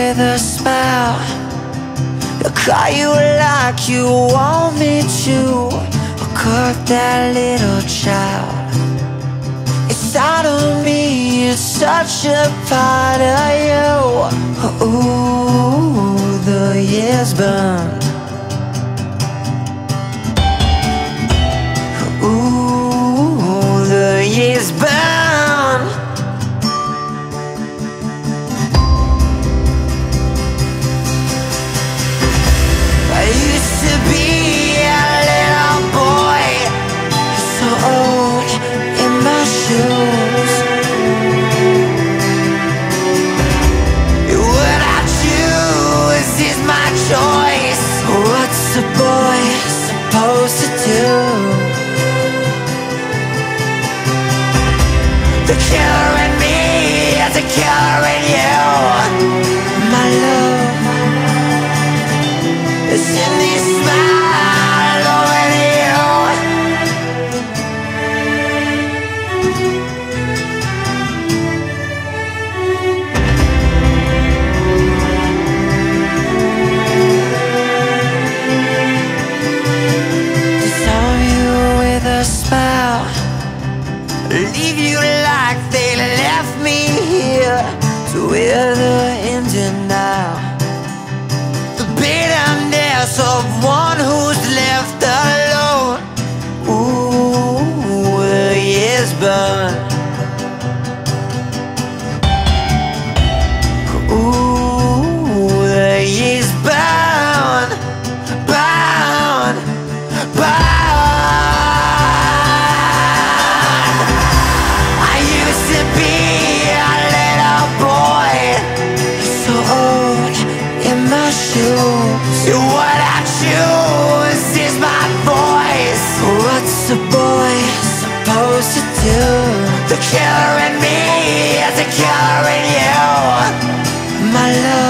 with a smile. I'll call you like you want me to. I'll cook that little child inside of me. It's such a part of you. Ooh, the years burn. Ooh, the years burn. I used to be a little boy, so old in my shoes. What I choose is my choice. What's a boy supposed to do? The killer in me is a killer in you. My love is in this smile over you. Disarm you with a smile, leave you like they left me here. So we're the ending now, the bitterness of one who's left alone. Ooh, the years burn. Ooh, the years burn, burn, burn. I used to be a little boy, so old in my shoes. What I choose is my voice. What's a boy supposed to do? The killer in me is a killer in you. My love